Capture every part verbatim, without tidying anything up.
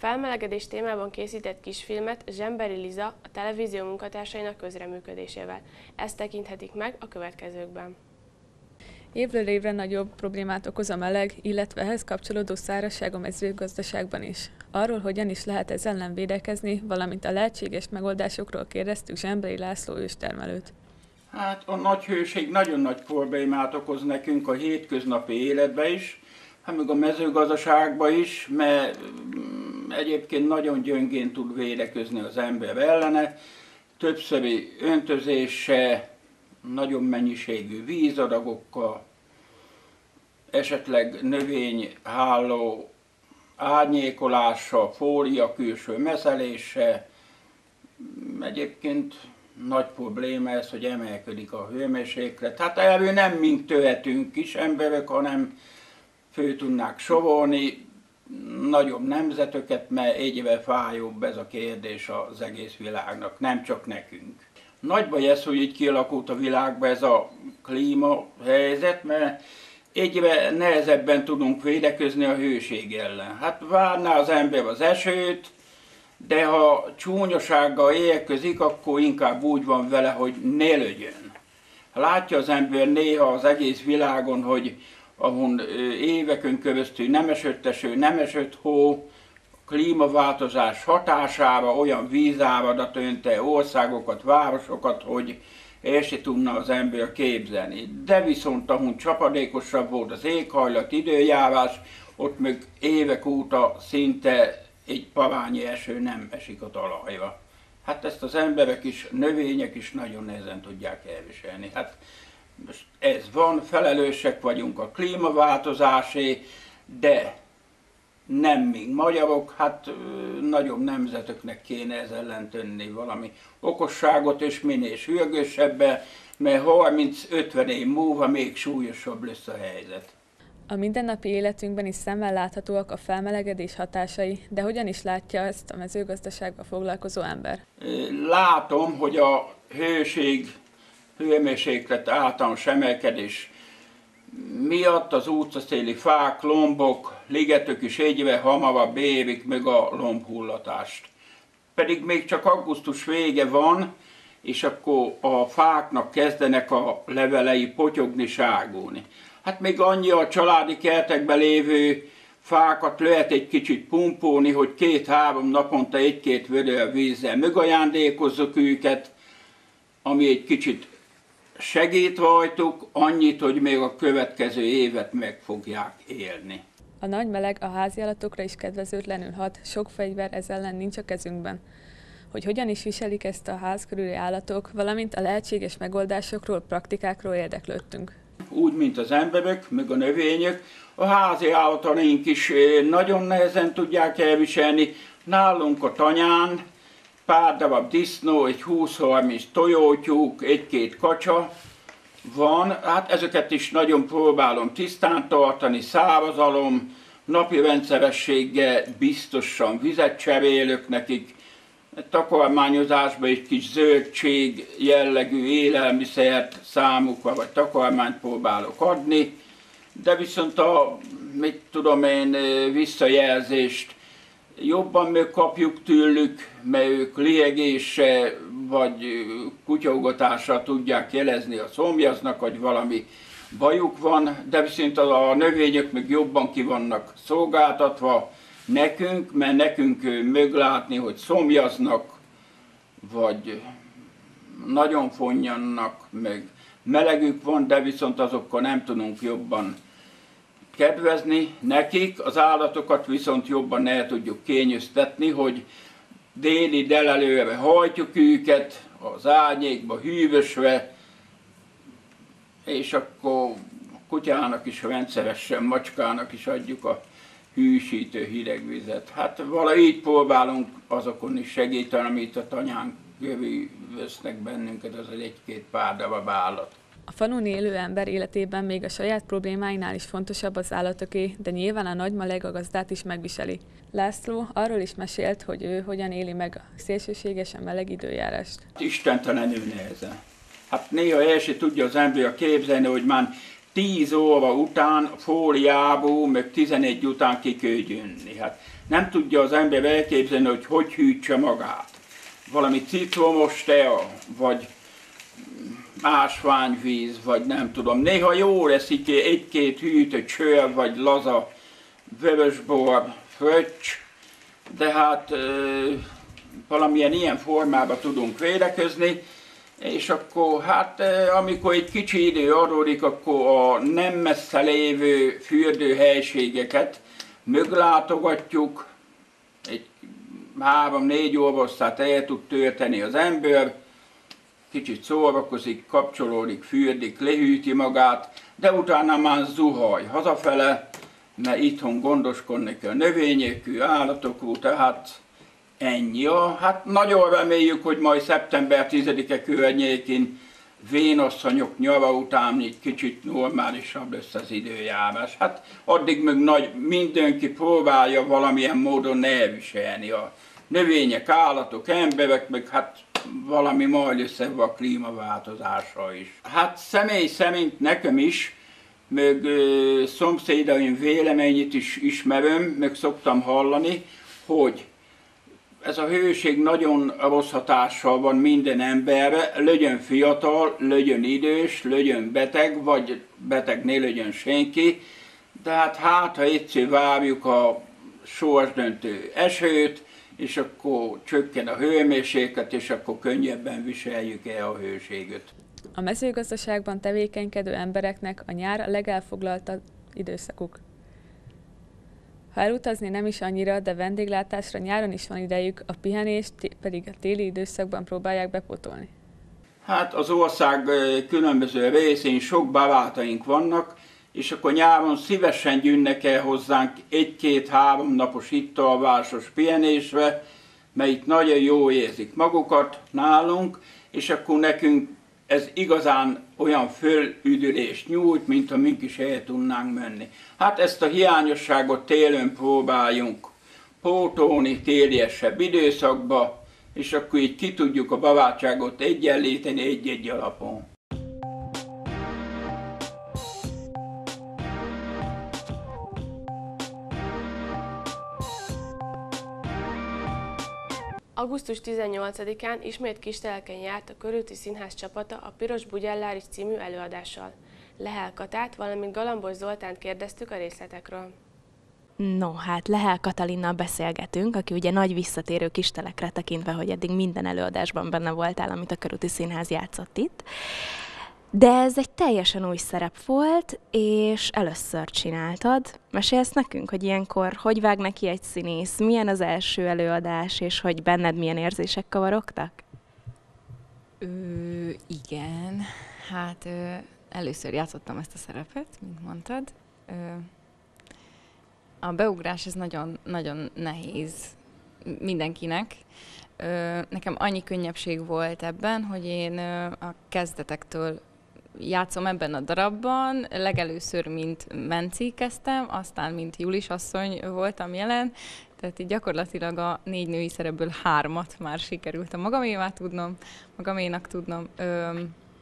felmelegedés témában készített kisfilmet Zsemberi Liza a televízió munkatársainak közreműködésével. Ezt tekinthetik meg a következőkben. Évről évre nagyobb problémát okoz a meleg, illetve ehhez kapcsolódó szárazság a mezőgazdaságban is. Arról, hogyan is lehet ez ellen védekezni, valamint a lehetséges megoldásokról kérdeztük Zsemberi László őstermelőt. Hát a nagy hőség nagyon nagy problémát okoz nekünk a hétköznapi életben is, hát meg a mezőgazdaságban is, mert egyébként nagyon gyöngén tud védekezni az ember ellene. Többszöri öntözése, nagyon mennyiségű vízadagokkal, esetleg növényháló árnyékolása, fólia külső messzelése. Egyébként nagy probléma ez, hogy emelkedik a hőmérséklet. Hát erről nem mink tehetünk kis emberek, hanem fő tudnák sorolni nagyobb nemzeteket, mert egyre fájóbb ez a kérdés az egész világnak, nem csak nekünk. Nagy baj ez, hogy így kialakult a világban ez a klímahelyzet, mert egyre nehezebben tudunk védekezni a hőség ellen. Hát várná az ember az esőt, de ha csúnyasággal érkezik, akkor inkább úgy van vele, hogy ne lögyön. Látja az ember néha az egész világon, hogy ahol éveken keresztül nem esett eső, nem esett hó, klímaváltozás hatására olyan vízáradat önte országokat, városokat, hogy el se tudna az ember képzelni. De viszont ahol csapadékosabb volt az éghajlat, időjárás, ott meg évek óta szinte egy parányi eső nem esik a talajra. Hát ezt az emberek is, növények is nagyon nehezen tudják elviselni. Hát most ez van, felelősek vagyunk a klímaváltozásé, de nem mi magyarok, hát nagyobb nemzeteknek kéne ez ellen tenni valami okosságot és minél sürgősebben, mert harminc-ötven év múlva még súlyosabb lesz a helyzet. A mindennapi életünkben is szemmel láthatóak a felmelegedés hatásai, de hogyan is látja ezt a mezőgazdaságban foglalkozó ember? Látom, hogy a hőség, hőmérséklet általános emelkedés miatt az utcaszéli fák, lombok, ligetök is egyre hamarabb érik meg a lombhullatást. Pedig még csak augusztus vége van, és akkor a fáknak kezdenek a levelei potyogni, ságulni. Hát még annyi a családi kertekben lévő fákat lehet egy kicsit pumpolni, hogy két-három naponta egy-két vödör vízzel megajándékozzuk őket, ami egy kicsit segít rajtuk, annyit, hogy még a következő évet meg fogják élni. A nagy meleg a háziállatokra is kedvezőtlenül hat, sok fegyver ez ellen nincs a kezünkben. Hogy hogyan is viselik ezt a ház körüli állatok, valamint a lehetséges megoldásokról, praktikákról érdeklődtünk. Úgy, mint az emberek, meg a növények, a házi állataink is nagyon nehezen tudják elviselni. Nálunk a tanyán pár darab disznó, egy húsz-harminc tojótyúk, egy-két kacsa van. Hát ezeket is nagyon próbálom tisztán tartani, szárazalom, napi rendszerességgel biztosan vizet cserélök nekik. Takarmányozásban egy kis zöldség jellegű élelmiszert számukra, vagy takarmányt próbálok adni, de viszont a, mit tudom én, visszajelzést jobban megkapjuk tőlük, mert ők liegéssel vagy kutyaugatással tudják jelezni, a szomjaznak, hogy valami bajuk van, de viszont a növények meg jobban ki vannak szolgáltatva nekünk, mert nekünk meglátni, hogy szomjaznak, vagy nagyon fonnyannak, meg melegük van, de viszont azokkal nem tudunk jobban kedvezni nekik. Az állatokat viszont jobban el tudjuk kényeztetni, hogy déli délelőre hajtjuk őket az árnyékba, hűvösre, és akkor a kutyának is rendszeresen, macskának is adjuk a hűsítő hideg vizet. Hát valahogy így próbálunk azokon is segíteni, amit a tanyán jövő vesznek bennünket, az egy-két pár darab állat. A falun élő ember életében még a saját problémáinál is fontosabb az állatoké, de nyilván a nagy meleg a gazdát is megviseli. László arról is mesélt, hogy ő hogyan éli meg a szélsőségesen meleg időjárást. Istentelenül nehezen. Hát néha el se tudja az ember képzelni, hogy már tíz óra után fóliából, meg tizenegy után ki kell jönni. Hát nem tudja az ember elképzelni, hogy hogy hűtse magát. Valami citromos tea, vagy ásványvíz, vagy nem tudom. Néha jó eszik egy-két hűtött sör, vagy laza vörösbor, fröccs, de hát e, valamilyen ilyen formában tudunk védekezni, és akkor hát e, amikor egy kicsi idő adódik, akkor a nem messze lévő fürdőhelységeket meglátogatjuk, egy három-négy óvasztát el tud tölteni az ember, kicsit szórakozik, kapcsolódik, fürdik, lehűti magát, de utána már zuhaj hazafele, mert itthon gondoskodni kell növényekű, állatokú, tehát ennyi. Ja, hát nagyon reméljük, hogy majd szeptember tizedike környékén vénasszonyok nyara után egy kicsit normálisabb lesz az időjárás. Hát addig meg nagy, mindenki próbálja valamilyen módon elviselni a növények, állatok, emberek, meg hát valami majd össze a klímaváltozással is. Hát személy szerint nekem is, meg ö, szomszédaim véleményét is ismerem, meg szoktam hallani, hogy ez a hőség nagyon rossz hatással van minden emberre, legyen fiatal, legyen idős, legyen beteg, vagy beteg ne legyen senki, de hát hát, ha egyszer várjuk a sorsdöntő esőt, és akkor csökken a hőmérséklet, és akkor könnyebben viseljük el a hőséget. A mezőgazdaságban tevékenykedő embereknek a nyár a legelfoglaltabb időszakuk. Ha elutazni nem is annyira, de vendéglátásra nyáron is van idejük, a pihenést pedig a téli időszakban próbálják bepótolni. Hát az ország különböző részén sok barátaink vannak, és akkor nyáron szívesen jönnek el hozzánk egy-két-három napos ittalvásos pihenésre, mert itt nagyon jó érzik magukat nálunk, és akkor nekünk ez igazán olyan fölüdülést nyújt, mint ha mink is el tudnánk menni. Hát ezt a hiányosságot télen próbáljunk pótolni téliesebb időszakba, és akkor így ki tudjuk a barátságot egyenlíteni egy-egy alapon. augusztus tizennyolcadikán ismét Kisteleken járt a Körúti Színház csapata a Piros Bugyellár című előadással. Lehel Katát, valamint Galambos Zoltánt kérdeztük a részletekről. No, hát Lehel Katalinnal beszélgetünk, aki ugye nagy visszatérő Kistelekre tekintve, hogy eddig minden előadásban benne voltál, amit a Körúti Színház játszott itt. De ez egy teljesen új szerep volt, és először csináltad. Mesélsz nekünk, hogy ilyenkor hogy vág neki egy színész, milyen az első előadás, és hogy benned milyen érzések kavarogtak? Ö, igen, hát ö, először játszottam ezt a szerepet, mint mondtad. Ö, a beugrás ez nagyon, nagyon nehéz mindenkinek. Ö, nekem annyi könnyebbség volt ebben, hogy én ö, a kezdetektől játszom ebben a darabban, legelőször mint Menci kezdtem, aztán mint Julis asszony voltam jelen, tehát így gyakorlatilag a négy női szerepből hármat már sikerült a magamévá tudnom, magaménak tudnom. Ö,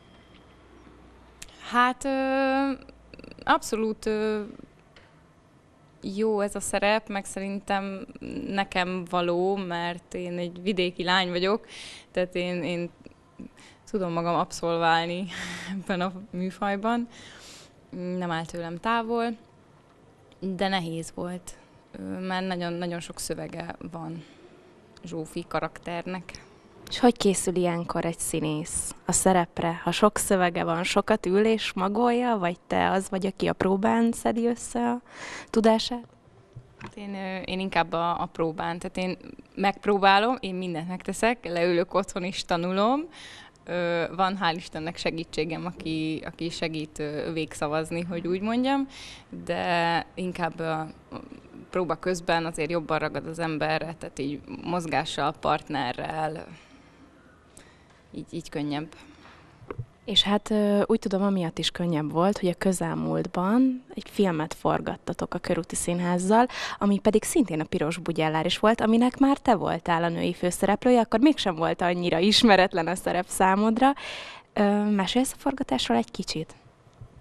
hát ö, abszolút ö, jó ez a szerep, meg szerintem nekem való, mert én egy vidéki lány vagyok, tehát én, én tudom magam abszolválni ebben a műfajban. Nem áll tőlem távol, de nehéz volt, mert nagyon, nagyon sok szövege van Zsófi karakternek. És hogy készül ilyenkor egy színész a szerepre? Ha sok szövege van, sokat ül és magolja, vagy te az vagy, aki a próbán szedi össze a tudását? Én, én inkább a, a próbán, tehát én megpróbálom, én mindent megteszek, leülök otthon is tanulom. Van hál' Istennek segítségem, aki, aki segít végszavazni, hogy úgy mondjam, de inkább a próba közben azért jobban ragad az emberre, tehát így mozgással, partnerrel, így, így könnyebb. És hát úgy tudom, amiatt is könnyebb volt, hogy a közelmúltban egy filmet forgattatok a Körúti Színházzal, ami pedig szintén a Piros Bugyellár is volt, aminek már te voltál a női főszereplője, akkor mégsem volt annyira ismeretlen a szerep számodra. Mesélsz a forgatásról egy kicsit? Egy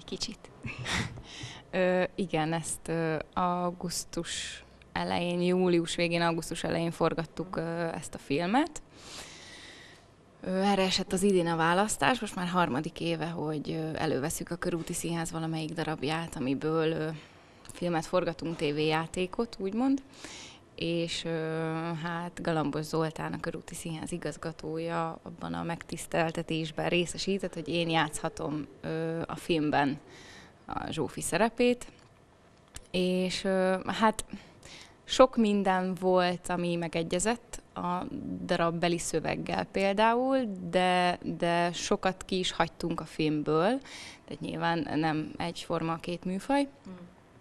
Kicsit. Ö, igen, ezt ö, augusztus elején, július végén, augusztus elején forgattuk ö, ezt a filmet. Ö, erre esett az idén a választás, most már harmadik éve, hogy ö, előveszük a Körúti Színház valamelyik darabját, amiből ö, filmet forgatunk, tévéjátékot, úgymond. És ö, hát Galambos Zoltán, a Körúti Színház igazgatója abban a megtiszteltetésben részesített, hogy én játszhatom ö, a filmben a Zsófi szerepét. És ö, hát sok minden volt, ami megegyezett a darabbeli szöveggel például, de, de sokat ki is hagytunk a filmből, tehát nyilván nem egyforma a két műfaj. Mm.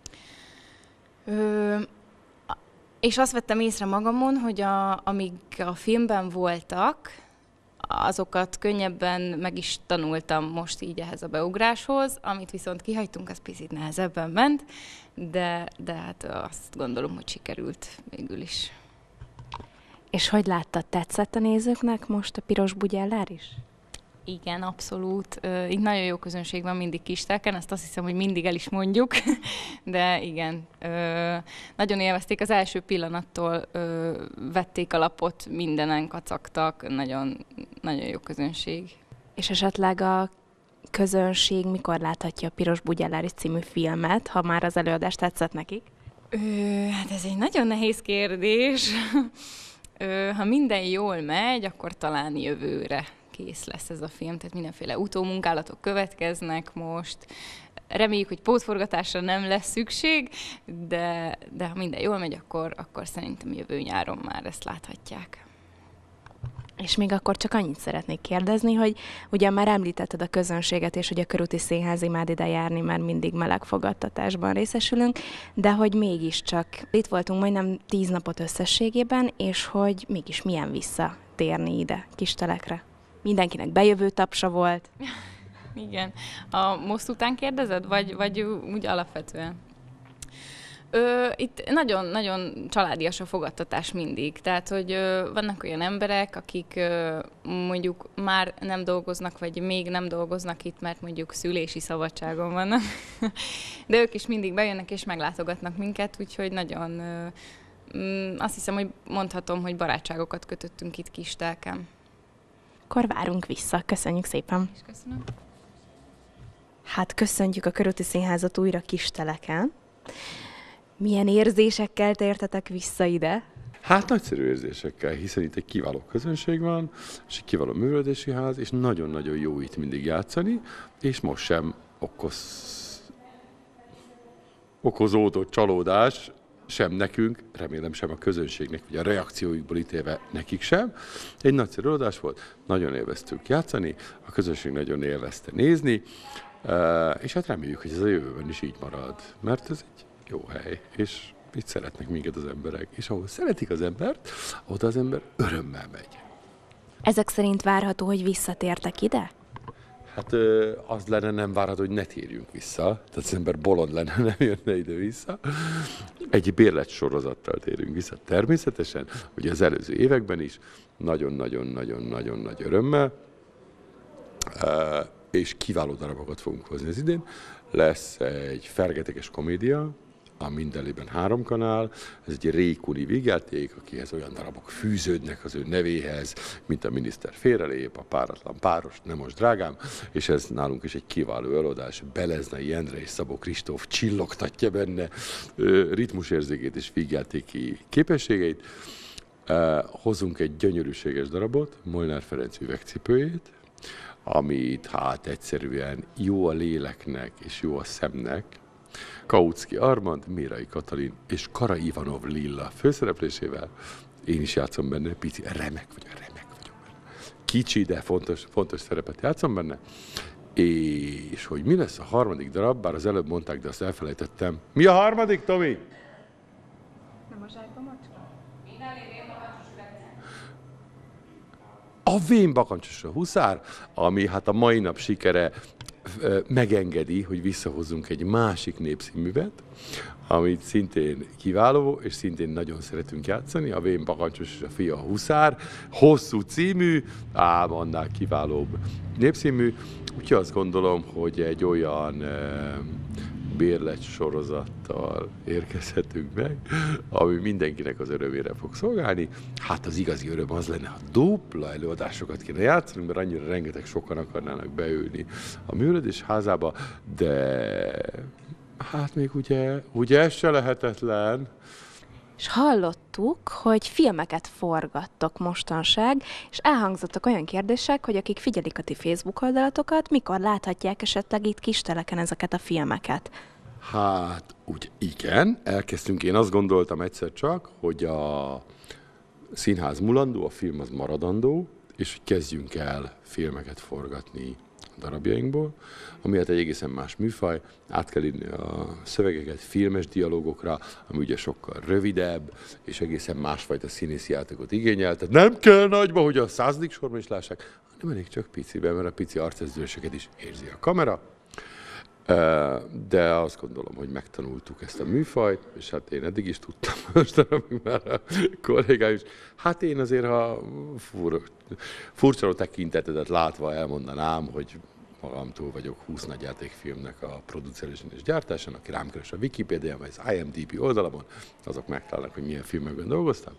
Ö, És azt vettem észre magamon, hogy a, amíg a filmben voltak, azokat könnyebben meg is tanultam most így ehhez a beugráshoz, amit viszont kihagytunk, az picit nehezebben ment, de, de hát azt gondolom, hogy sikerült végül is. És hogy láttad, tetszett a nézőknek most a Piros Bugyellár is? Igen, abszolút. Itt nagyon jó közönség van mindig Kistelken, ezt azt hiszem, hogy mindig el is mondjuk, de igen, nagyon élvezték, az első pillanattól vették a lapot, mindenen kacagtak, nagyon, nagyon jó közönség. És esetleg a közönség mikor láthatja a Piros Bugyellár is című filmet, ha már az előadás tetszett nekik? Ö, hát ez egy nagyon nehéz kérdés. Ö, ha minden jól megy, akkor talán jövőre kész lesz ez a film, tehát mindenféle utómunkálatok következnek most. Reméljük, hogy pótforgatásra nem lesz szükség, de, de ha minden jól megy, akkor, akkor szerintem jövő nyáron már ezt láthatják. És még akkor csak annyit szeretnék kérdezni, hogy ugye már említetted a közönséget, és hogy a Körúti Színház imád ide járni, mert mindig meleg fogadtatásban részesülünk, de hogy mégiscsak itt voltunk majdnem tíz napot összességében, és hogy mégis milyen visszatérni ide Kistelekre. Mindenkinek bejövő tapsa volt. Igen. A most után kérdezed, vagy, vagy úgy alapvetően? Ö, itt nagyon-nagyon családias a fogadtatás mindig. Tehát, hogy ö, vannak olyan emberek, akik ö, mondjuk már nem dolgoznak, vagy még nem dolgoznak itt, mert mondjuk szülési szabadságon vannak. De ők is mindig bejönnek és meglátogatnak minket, úgyhogy nagyon ö, azt hiszem, hogy mondhatom, hogy barátságokat kötöttünk itt Kistelken. Akkor várunk vissza. Köszönjük szépen. És köszönöm. Hát köszöntjük a Körúti Színházat újra Kisteleken. Milyen érzésekkel tértetek vissza ide? Hát nagyszerű érzésekkel, hiszen itt egy kiváló közönség van, és egy kiváló művelődési ház, és nagyon-nagyon jó itt mindig játszani, és most sem okoz... okozódott csalódás, sem nekünk, remélem sem a közönségnek, vagy a reakciójukból ítélve nekik sem. Egy nagyszerű előadás volt, nagyon élveztük játszani, a közönség nagyon élvezte nézni, és hát reméljük, hogy ez a jövőben is így marad, mert ez egy jó hely, és itt szeretnek minket az emberek, és ahol szeretik az embert, oda az ember örömmel megy. Ezek szerint várható, hogy visszatértek ide? Hát az lenne nem várható, hogy ne térjünk vissza, tehát az ember bolond lenne, nem jönne ide vissza. Egy bérlet sorozattal térünk vissza természetesen, ugye az előző években is, nagyon-nagyon-nagyon-nagyon nagy örömmel, és kiváló darabokat fogunk hozni az idén. Lesz egy fergeteges komédia, a Mindenlében három kanál, ez egy Rékuni vígjáték, akihez olyan darabok fűződnek az ő nevéhez, mint a miniszter félrelép, a páratlan páros, nem most drágám, és ez nálunk is egy kiváló előadás. Beleznai Endre és Szabó Kristóf csillogtatja benne ritmusérzékét és vígjátéki képességeit. Hozunk egy gyönyörűséges darabot, Molnár Ferenc üvegcipőjét, amit hát egyszerűen jó a léleknek és jó a szemnek. Kautsky Armand, Mérai Katalin és Kara Ivanov Lilla főszereplésével. Én is játszom benne, pici, remek vagyok, remek vagyok benne. Kicsi, de fontos, fontos szerepet játszom benne. És hogy mi lesz a harmadik darab, bár az előbb mondták, de azt elfelejtettem. Mi a harmadik, Tomi? Nem a zsákba macska? A Vén bakancsos a huszár, ami hát a mai nap sikere megengedi, hogy visszahozzunk egy másik népszínművet, amit szintén kiváló, és szintén nagyon szeretünk játszani, a Vén bakancsos és a fia a huszár, hosszú című, ám annál kiválóbb népszínmű, Úgyhogy azt gondolom, hogy egy olyan bérlet sorozattal érkezhetünk meg, ami mindenkinek az örömére fog szolgálni. Hát az igazi öröm az lenne, ha dupla előadásokat kéne játszani, mert annyira rengeteg sokan akarnának beülni a Művelődés Házába, de hát még ugye, ugye ez se lehetetlen. És hallottuk, hogy filmeket forgattok mostanság, és elhangzottak olyan kérdések, hogy akik figyelik a ti Facebook oldalatokat, mikor láthatják esetleg itt Kisteleken ezeket a filmeket? Hát, úgy igen, elkezdtünk, én azt gondoltam egyszer csak, hogy a színház mulandó, a film az maradandó, és hogy kezdjünk el filmeket forgatni darabjainkból, ami hát egy egészen más műfaj, át kell írni a szövegeket filmes dialógokra, ami ugye sokkal rövidebb, és egészen másfajta színészi játékot igényel, tehát nem kell nagyba, hogy a századik sorban is lássák, hanem elég csak piciben, mert a pici arcrezdüléseket is érzi a kamera. De azt gondolom, hogy megtanultuk ezt a műfajt, és hát én eddig is tudtam, mostanában már a kollégám is. Hát én azért, ha fur, furcsa tekintetedet látva elmondanám, hogy magamtól vagyok húsz nagyjátékfilmnek a producerésén és gyártásán, aki rám keres a Wikipédián, vagy az I M D B oldalamon, azok megtalálnak, hogy milyen filmekben dolgoztam.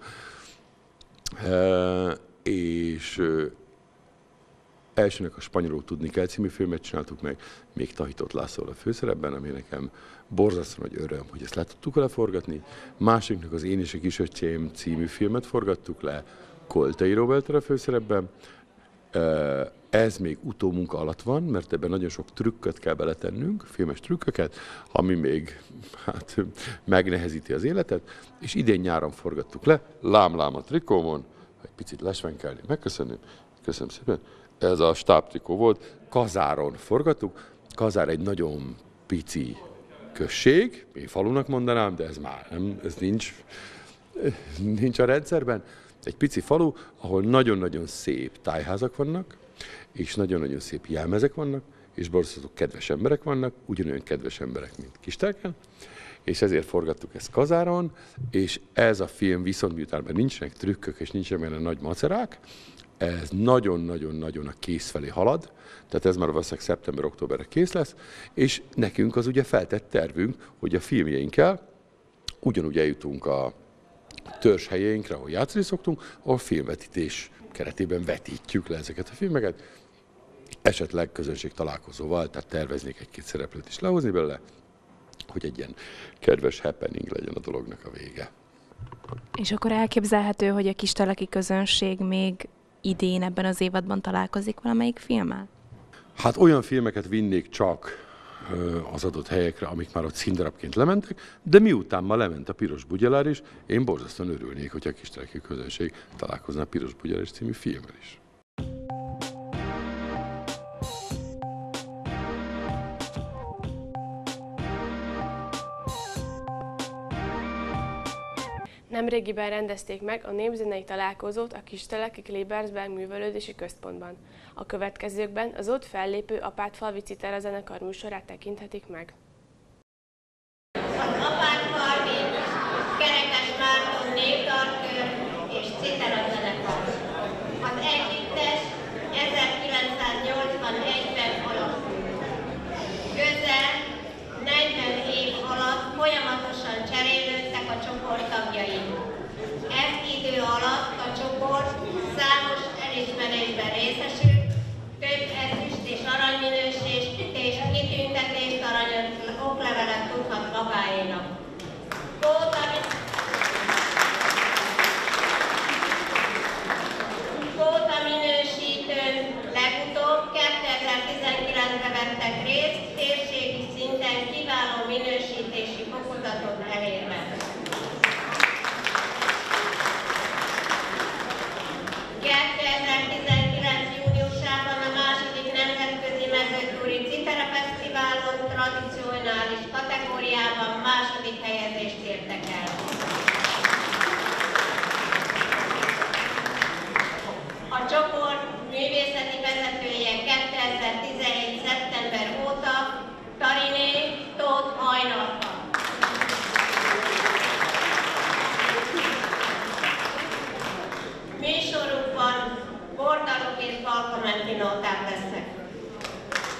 E, és elsőnek a Spanyolul tudni kell című filmet csináltuk meg, még Tahitot Lászlóval a főszerepben, ami nekem borzasztó nagy öröm, hogy ezt le tudtuk vele forgatni. Másiknak az Én és a Kisöccsém című filmet forgattuk le, Koltai Róberttel a főszerepben. Ez még utómunka alatt van, mert ebben nagyon sok trükköt kell beletennünk, filmes trükköket, ami még hát, megnehezíti az életet, és idén nyáron forgattuk le, lám-lám a trikómon, egy picit lesvenkelni, megköszönöm, köszönöm szépen. Ez a stábtrikó volt, Kazáron forgattuk. Kazár egy nagyon pici község, én falunak mondanám, de ez már nem, ez nincs, nincs a rendszerben. Egy pici falu, ahol nagyon-nagyon szép tájházak vannak, és nagyon-nagyon szép jelmezek vannak, és borzasztó kedves emberek vannak, ugyanolyan kedves emberek, mint Kistelken, és ezért forgattuk ezt Kazáron, és ez a film viszont miután nincsenek trükkök, és nincsenek benne nagy macerák, ez nagyon-nagyon-nagyon a kész felé halad, tehát ez már valószínűleg szeptember-októberre kész lesz, és nekünk az ugye feltett tervünk, hogy a filmjeinkkel ugyanúgy eljutunk a törzshelyeinkre, ahol játszani szoktunk, ahol filmvetítés keretében vetítjük le ezeket a filmeket, esetleg közönség találkozóval, tehát terveznék egy-két szereplőt is lehozni belőle, hogy egy ilyen kedves happening legyen a dolognak a vége. És akkor elképzelhető, hogy a kisteleki közönség még idén ebben az évadban találkozik valamelyik filmmel? Hát olyan filmeket vinnék csak az adott helyekre, amik már ott színdarabként lementek, de miután ma lement a Piros Bugyelár is, én borzasztóan örülnék, hogy a kisteleki közönség találkozna a Piros Bugyelár című filmmel is. Nemrégiben rendezték meg a népzenei találkozót a Kisteleki Klebersberg Művelődési Központban. A következőkben az ott fellépő Apátfalvi Citera zenekar műsorát tekinthetik meg. Az Apátfalvi Kerekes Márton népdalkör és Citera zenekar. Az együttes ezerkilencszáznyolcvanegyben alakult. Közel negyven év alatt folyamatosan cserélődtek a csoport tagjai. Ez idő alatt a csoport számos elismerésben részesült, több ezüst és aranyminősést és kitüntetést aranyos oklevelet tudhat magáénak. Kóta minősítőn legutóbb kétezer-tizenkilencben vettek részt, térségi szinten kiváló minősítési fokozatot elérve. kétezer-tizenkilenc júniusában a második nemzetközi mezőtúri Citera Fesztiválon tradicionális kategóriában második helyezést értek el. A csoport művészeti vezetője kétezer-tizenhét. szeptember óta Tariné Tóth Hajnalka. Műsorukban bordalok és balkonmenti nóták lesznek.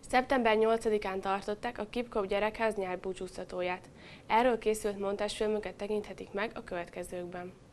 Szeptember nyolcadikán tartották a Kipkov Gyerekház nyárbúcsúztatóját. Erről készült montázsfilmüket tekinthetik meg a következőkben.